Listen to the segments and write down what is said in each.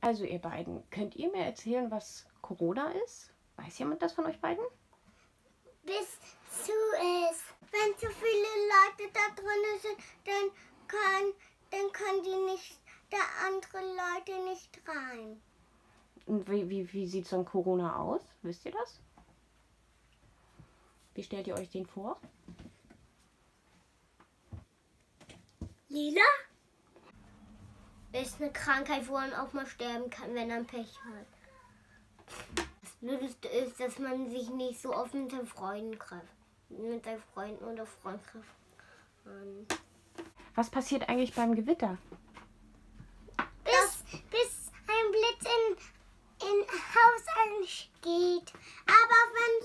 Also ihr beiden, könnt ihr mir erzählen, was Corona ist? Weiß jemand das von euch beiden? Bis zu es. Wenn zu viele Leute da drin sind, dann können die nicht, da andere Leute nicht rein. Und wie sieht so ein Corona aus? Wisst ihr das? Wie stellt ihr euch den vor? Lila? Das ist eine Krankheit, wo man auch mal sterben kann, wenn man Pech hat. Das Blödeste ist, dass man sich nicht so oft mit seinen Freunden trifft. Mit seinen Freunden oder Freunden trifft. Was passiert eigentlich beim Gewitter? Bis ein Blitz in Haus eingeht. Aber wenn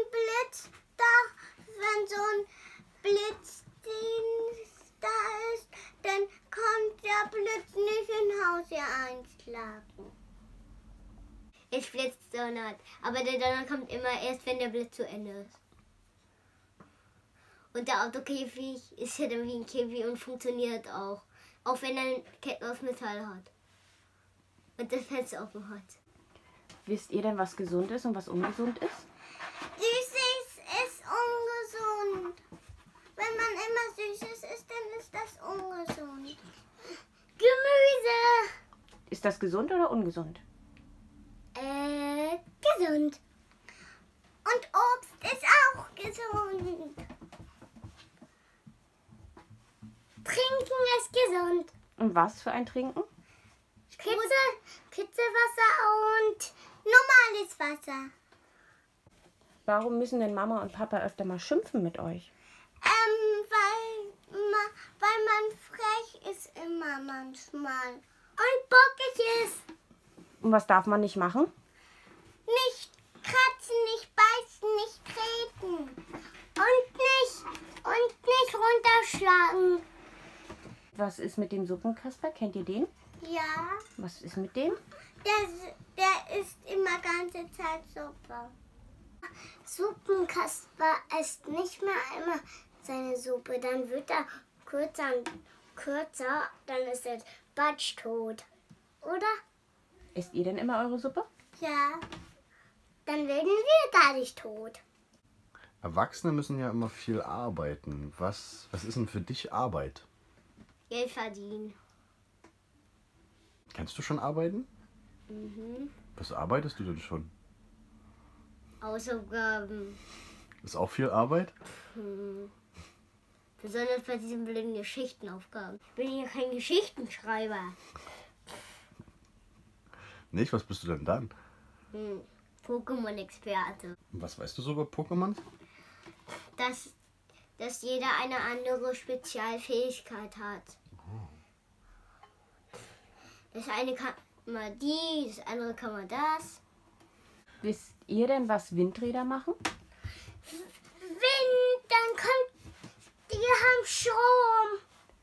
so ein Blitzdienst da ist, dann kommt der Blitz nicht in Haus hier einschlagen. Es blitzt donnert, aber der Donner kommt immer erst, wenn der Blitz zu Ende ist. Und der Autokäfig ist ja dann wie ein Käfig und funktioniert auch. Auch wenn er Ketten aus Metall hat. Und das Fenster offen hat. Wisst ihr denn, was gesund ist und was ungesund ist? Süßes ist ungesund. Wenn man immer Süßes isst, dann ist das ungesund. Gemüse. Ist das gesund oder ungesund? Gesund. Und Obst ist auch gesund. Trinken ist gesund. Und was für ein Trinken? Kitzewasser und normales Wasser. Warum müssen denn Mama und Papa öfter mal schimpfen mit euch? Weil man frech ist immer manchmal. Und bockig ist. Und was darf man nicht machen? Nicht kratzen, nicht beißen, nicht treten. Und nicht runterschlagen. Was ist mit dem Suppenkasper? Kennt ihr den? Ja, Was ist mit dem? der isst immer ganze Zeit Suppe. Suppenkasper isst nicht mehr immer seine Suppe. Dann wird er kürzer, dann ist er batschtot. Oder? Isst ihr denn immer eure Suppe? Ja. Dann werden wir gar nicht tot. Erwachsene müssen ja immer viel arbeiten. Was ist denn für dich Arbeit? Geld verdienen. Kannst du schon arbeiten? Was arbeitest du denn schon? Hausaufgaben. Ist auch viel Arbeit? Besonders bei diesen blöden Geschichtenaufgaben. Ich bin ja kein Geschichtenschreiber. Nicht? Was bist du denn dann? Pokémon-Experte. Und was weißt du so über Pokémon? Dass jeder eine andere Spezialfähigkeit hat. Das eine kann man das andere kann man das. Wisst ihr denn, was Windräder machen? Wind, dann kommt, die haben Strom.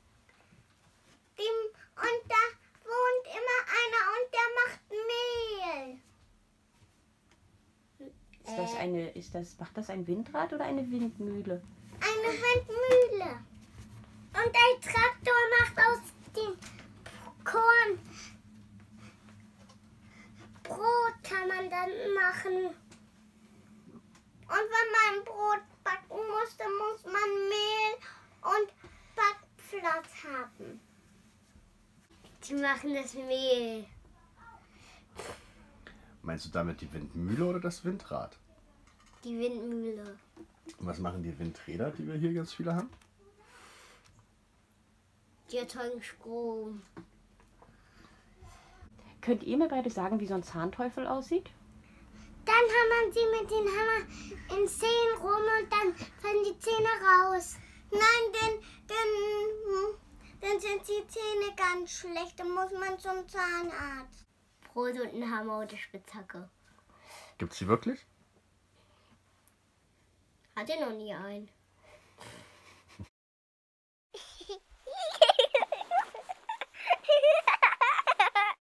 Und da wohnt immer einer und der macht Mehl. Macht das ein Windrad oder eine Windmühle? Eine Windmühle. Und ein Traktor macht aus dem Korn Brot kann man dann machen. Und wenn man Brot backen muss, dann muss man Mehl und Backplatz haben. Die machen das Mehl. Meinst du damit die Windmühle oder das Windrad? Die Windmühle. Und was machen die Windräder, die wir hier ganz viele haben? Die erzeugen Strom. Könnt ihr mir beide sagen, wie so ein Zahnteufel aussieht? Dann hammern sie mit dem Hammer in Zähnen rum und dann fallen die Zähne raus. Nein, dann sind die Zähne ganz schlecht. Dann muss man zum Zahnarzt. Brot und ein Hammer und eine Spitzhacke. Gibt's die wirklich? Hatte noch nie einen.